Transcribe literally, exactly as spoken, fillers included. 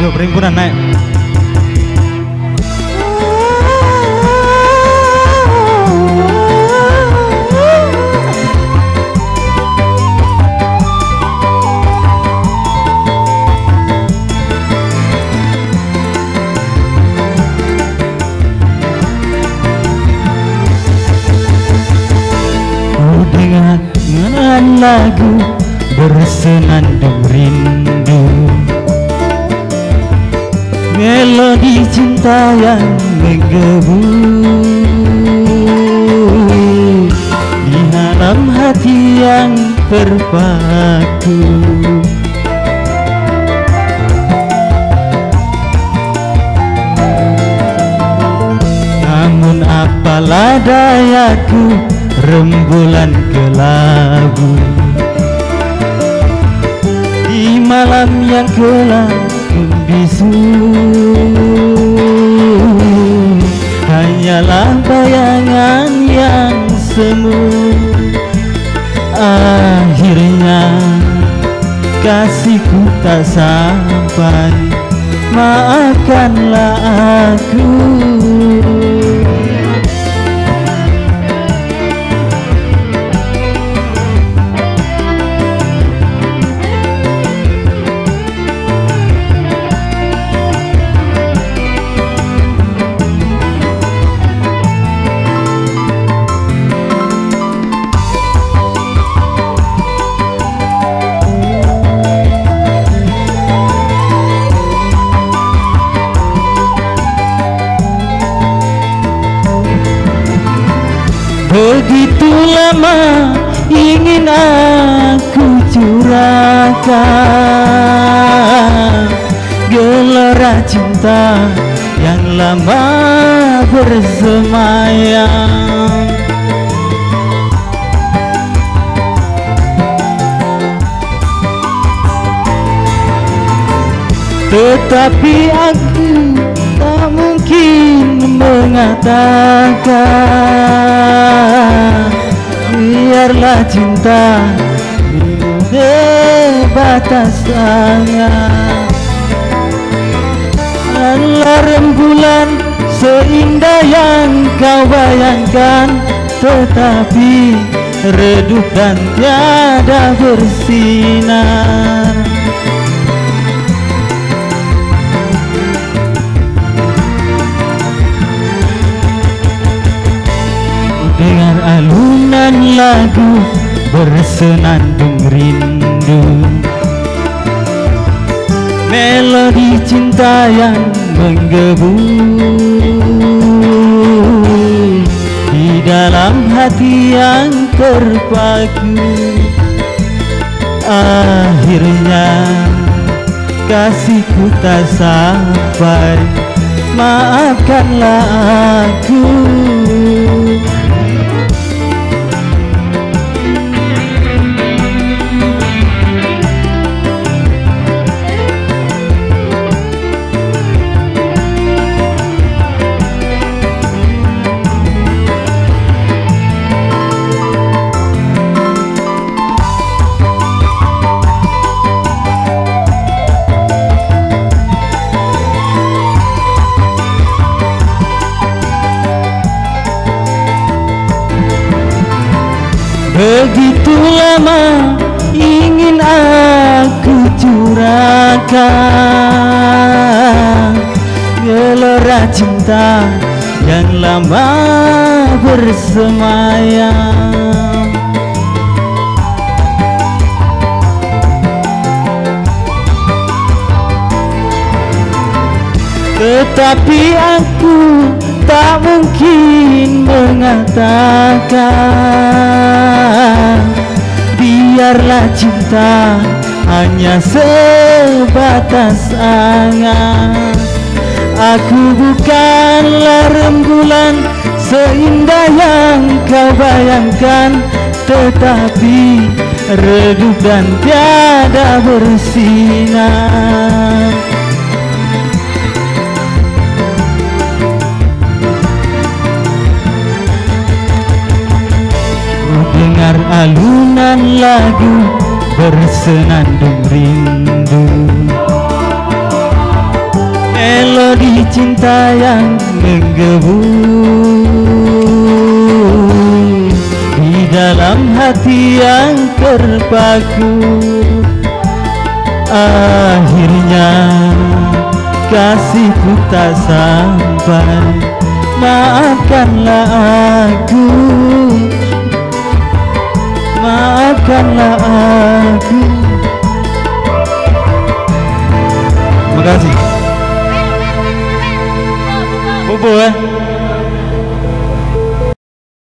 Yuk perimpunan naik. Dengan lagu bersenandung rindu, melodi cinta yang menggebu di dalam hati yang terpaku. Namun apalah dayaku, rembulan kelabu di malam yang gelap membisu, hanyalah bayangan yang semu. Akhirnya kasihku tak sampai, maafkanlah aku. Begitu lama ingin aku curahkan gelora cinta yang lama bersemayam, tetapi aku tak mungkin mengatakan biarlah cinta di batas angan. Alah rembulan seindah yang kau bayangkan, tetapi redup dan tiada bersinar. Dengar alunan lagu bersenandung rindu, melodi cinta yang menggebu di dalam hati yang terpaku. Akhirnya kasihku tak sampai, maafkanlah aku. Begitu lama ingin aku curahkan gelora cinta yang lama bersemayam, tetapi aku tak mungkin mengatakan biarlah cinta hanya sebatas angan. Aku bukanlah rembulan seindah yang kau bayangkan, tetapi redup dan tiada bersinar. Dengar alunan lagu bersenandung rindu, cinta yang menggebu di dalam hati yang terpaku. Akhirnya kasihku tak sampai. Maafkanlah aku, maafkanlah aku. Terima kasih. Bobo eh.